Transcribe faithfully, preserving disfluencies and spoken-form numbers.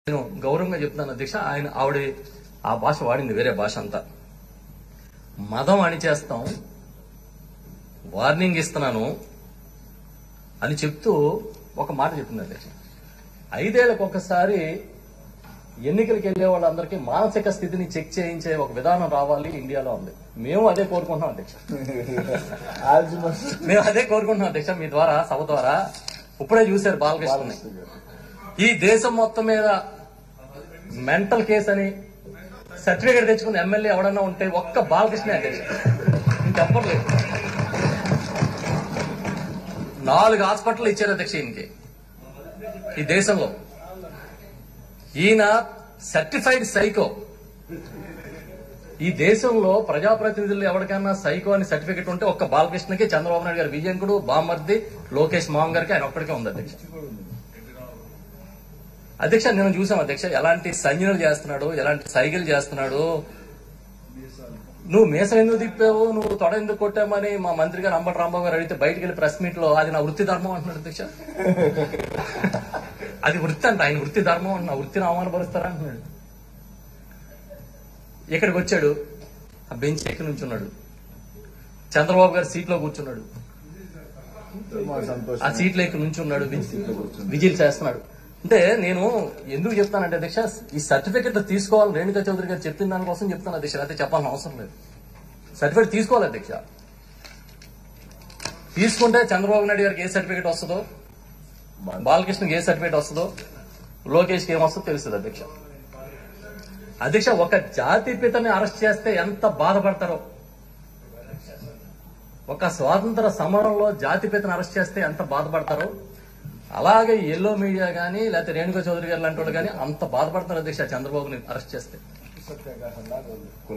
నేను గౌరవంగా చెప్తున్నాను అధ్యక్ష. ఆయన ఆవిడ ఆ భాష వాడింది, వేరే భాష అంతా. మదం అణిచేస్తాం, వార్నింగ్ ఇస్తున్నాను అని చెప్తూ ఒక మాట చెప్పింది అధ్యక్ష. ఐదేళ్లకు ఒకసారి ఎన్నికలకు వెళ్లే వాళ్ళందరికీ మానసిక స్థితిని చెక్ చేయించే ఒక విధానం రావాలి ఇండియాలో ఉంది. మేము అదే కోరుకుంటున్నాం అధ్యక్ష. మేము అదే కోరుకుంటున్నాం అధ్యక్ష. మీ ద్వారా, సభ ద్వారా ఇప్పుడే చూశారు బాలకృష్ణ. ఈ దేశం మొత్తం మీద మెంటల్ కేసు అని సర్టిఫికేట్ తెచ్చుకున్న ఎమ్మెల్యే ఎవడన్నా ఉంటే ఒక్క బాలకృష్ణ అధ్యక్ష, ఇంకెవ్వలేదు. నాలుగు హాస్పిటల్ ఇచ్చారు అధ్యక్ష ఈయనకి ఈ దేశంలో. ఈయన సర్టిఫైడ్ సైకో. ఈ దేశంలో ప్రజాప్రతినిధులు ఎవరికైనా సైకో అని సర్టిఫికెట్ ఉంటే ఒక్క బాలకృష్ణకి, చంద్రబాబు నాయుడు గారి విజయంకుడు, బామ్మర్ది లోకేష్ మామ్ గారికి ఆయన ఒక్కడికే ఉంది అధ్యక్ష. అధ్యక్ష నేను చూసాం అధ్యక్ష ఎలాంటి సంజ్ఞలు చేస్తున్నాడు, ఎలాంటి సైకిల్ చేస్తున్నాడు. నువ్వు మీసం ఎందుకు తిప్పావు, నువ్వు తొడ ఎందుకు కొట్టామని మా మంత్రి గారు అంబటి రాంబాబు గారు అడిగితే బయటకు వెళ్ళి ప్రెస్ మీట్ లో అది నా వృత్తి ధర్మం అంటున్నాడు అధ్యక్ష. అది వృత్తి అంట, ఆయన వృత్తి ధర్మం అంటున్నా, వృత్తిని అవమానపరుస్తారా అంటున్నాడు. ఇక్కడికి వచ్చాడు, ఆ బెంచ్ ఎక్కి నుంచున్నాడు, చంద్రబాబు గారు సీట్ లో కూర్చున్నాడు, ఆ సీట్లో ఎక్కి నుంచున్నాడు, విజిల్ చేస్తున్నాడు. అంటే నేను ఎందుకు చెప్తానంటే అధ్యక్ష, ఈ సర్టిఫికెట్ తీసుకోవాలి, రేణుకా చౌదరి గారు చెప్పిన దానికోసం చెప్తాను అధ్యక్ష, అయితే చెప్పాల్సిన అవసరం లేదు. సర్టిఫికెట్ తీసుకోవాలి అధ్యక్ష. తీసుకుంటే చంద్రబాబు నాయుడు గారికి ఏ సర్టిఫికెట్ వస్తుందో, బాలకృష్ణకి ఏ సర్టిఫికెట్ వస్తుందో, లోకేష్కి ఏమొస్తుందో తెలుస్తుంది అధ్యక్ష. అధ్యక్ష ఒక జాతి పితని అరెస్ట్ చేస్తే ఎంత బాధపడతారో, ఒక స్వాతంత్ర సమరంలో జాతి పితని అరెస్ట్ చేస్తే ఎంత బాధపడతారో, అలాగే ఎల్లో మీడియా గానీ లేకపోతే రేణుకా చౌదరి గారు లాంటి వాళ్ళు కానీ అంత బాధపడతారు అధ్యక్ష చంద్రబాబుని అరెస్ట్ చేస్తే.